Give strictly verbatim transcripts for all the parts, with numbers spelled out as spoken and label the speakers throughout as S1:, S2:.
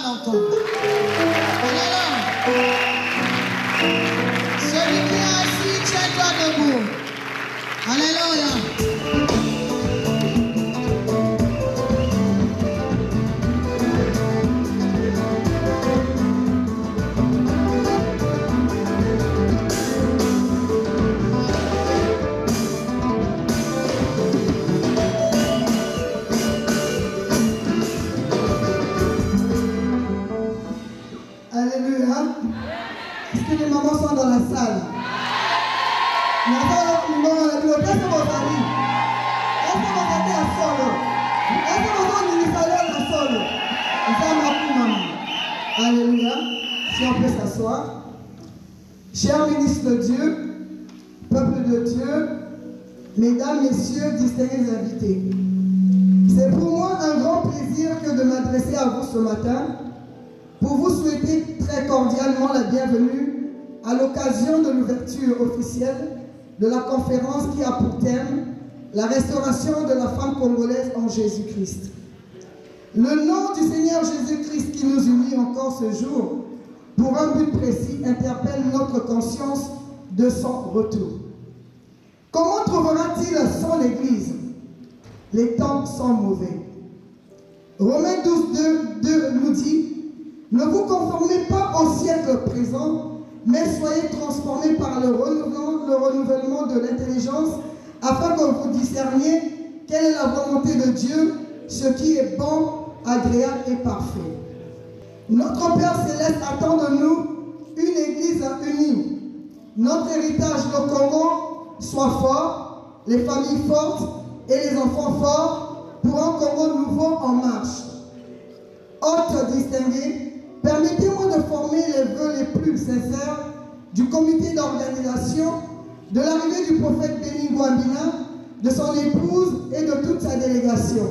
S1: acclame encore. Alléluia. Celui qui est assis, tiens-toi debout. Alléluia.
S2: Alléluia. Est-ce que les mamans sont dans la salle? Est-ce que vous êtes à solo? Est-ce que vous êtes à solo? Alléluia. Si on peut s'asseoir. Chers ministres de Dieu, peuple de Dieu, mesdames, messieurs, distingués invités, c'est pour moi un grand plaisir que de m'adresser à vous ce matin pour vous souhaiter très cordialement la bienvenue à l'occasion de l'ouverture officielle de la conférence qui a pour thème la restauration de la femme congolaise en Jésus-Christ. Le nom du Seigneur Jésus-Christ qui nous unit encore ce jour pour un but précis interpelle notre conscience de son retour. Comment trouvera-t-il son Église? Les temps sont mauvais. Romains douze, deux nous dit: ne vous conformez pas au siècle présent, mais soyez transformés par le renouvellement, le renouvellement de l'intelligence, afin que vous discerniez quelle est la volonté de Dieu, ce qui est bon, agréable et parfait. Notre Père Céleste attend de nous une Église unie. Notre héritage, le Congo, soit fort, les familles fortes et les enfants forts pour un Congo nouveau en marche. Hôtes distingués, permettez-moi de former les vœux les plus sincères du comité d'organisation, de l'arrivée du prophète Béni Gwambina, de son épouse et de toute sa délégation.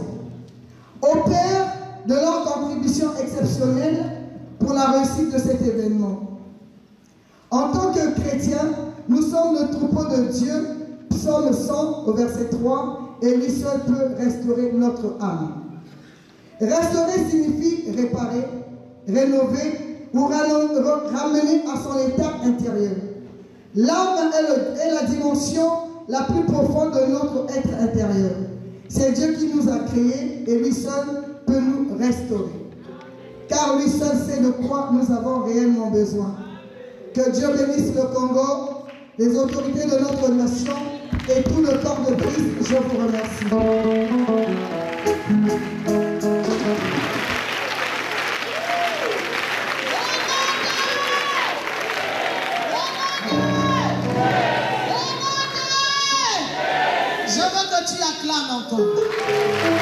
S2: Au Père, de leur contribution exceptionnelle pour la réussite de cet événement. En tant que chrétiens, nous sommes le troupeau de Dieu, psaume cent au verset trois, et lui seul peut restaurer notre âme. Restaurer signifie réparer, rénover ou ramener à son état intérieur. L'âme est la dimension la plus profonde de notre être intérieur. C'est Dieu qui nous a créés et lui seul peut nous restaurer. Car lui seul sait de quoi nous avons réellement besoin. Que Dieu bénisse le Congo, les autorités de notre nation et tout le corps de Christ. Je vous remercie.
S1: Je veux que tu acclames encore.